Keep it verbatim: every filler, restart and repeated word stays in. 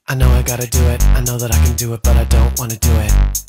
I know I gotta do it, I know that I can do it, but I don't wanna do it.